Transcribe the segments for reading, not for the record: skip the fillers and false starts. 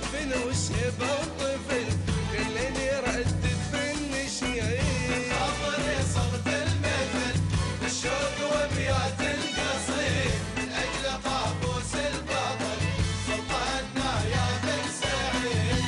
شاب وشيبة وطفل كلن يردد بالنشيد. خاطري صغت المثل بالشوق وابيات القصيد من اجل قابوس البطل سلطاننا يا بن سعيد.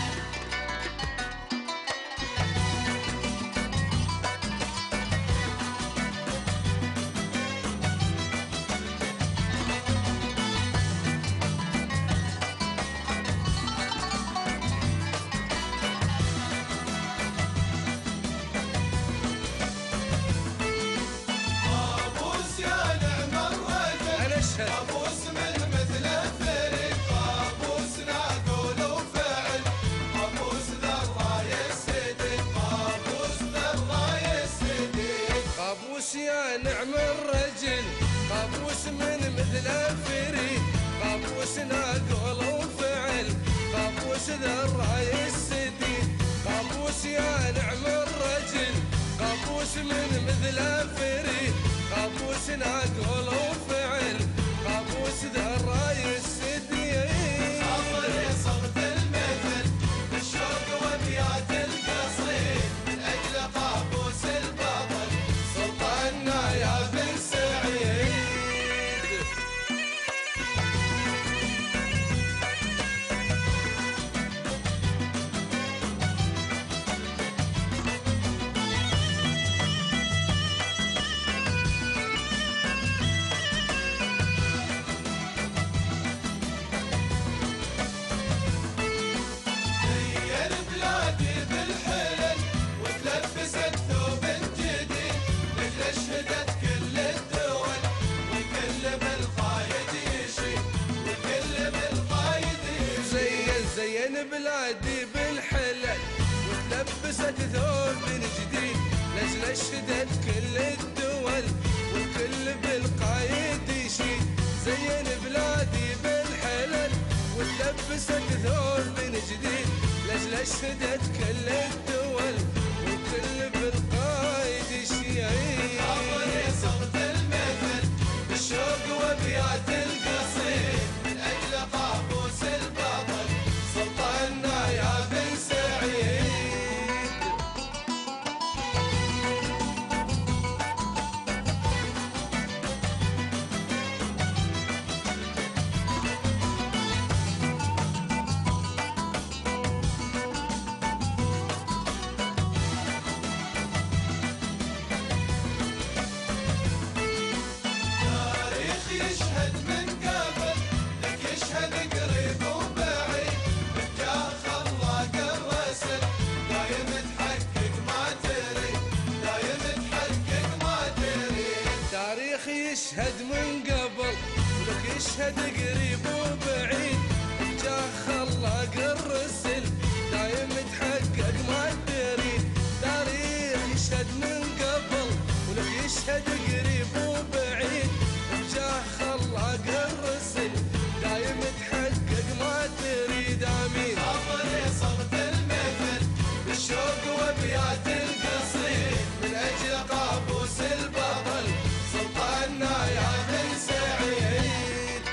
قابوس من مثله فريق قابوس ناقول وفعل قابوس ذا الراي السديد قابوس ذا الراي السديد. قابوس يا نعم الرجل قابوس من مثله فريد قابوس ناقول وفعل قابوس ذا الراي السديد. قابوس يا نعم الرجل قابوس من مثله فريد قابوس ناقول وفعل قابوس ذا الراي السديد. خاطري صغت المثل بالشوق وابيات القصيد من اجل قابوس البطل سلطاننا يا بن سعيد. زين بلادي بالحلل وتلبست ثوب جديد لاجل اشهدت كل الدول والكل بالقايد يشيد. زين بلادي بالحلل وتلبست ثوب جديد لاجل اشهدت كل الدول والكل بالقايد يشيد. خاطري صغت المثل بالشوق وابيات القصيد من اجل قابوس البطل سلطاننا يا بن سعيد. تاريخ يشهد من قبل لك يشهد قريب وبعيد بجاه خلاق الرسل دايم تحقق ما تريد دايم تحقق ما تريد. تاريخ يشهد من قبل ولك يشهد قريب وبعيد بجاه خلاق الرسل دايم تحقق ما تريد. تاريخ يشهد من قبل ولك يشهد قريب وبعيد بجاه خلاق الرسل دايم تحقق ما تريد. امين. خاطري صغت المثل بالشوق وابيات القصيد من اجل قابوس البطل سلطاننا يا بن سعيد.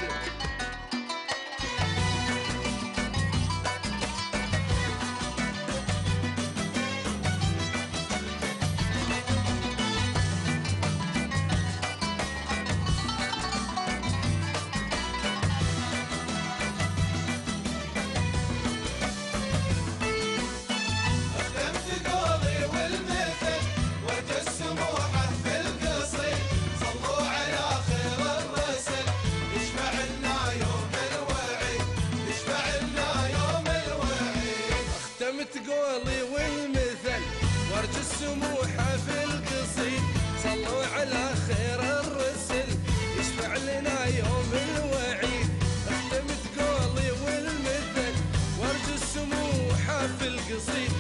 أختمت قولي والمثل وجه السموحة في القصيد صلوا على خير الرسل يشفع لنا يوم الوعيد يشفع لنا يوم الوعيد. اختمت قولي والمثل وارجو السموحة في القصيد صلوا على خير الرسل يشفع لنا يوم الوعيد. اختمت قولي والمثل وارجو السموحة في القصيد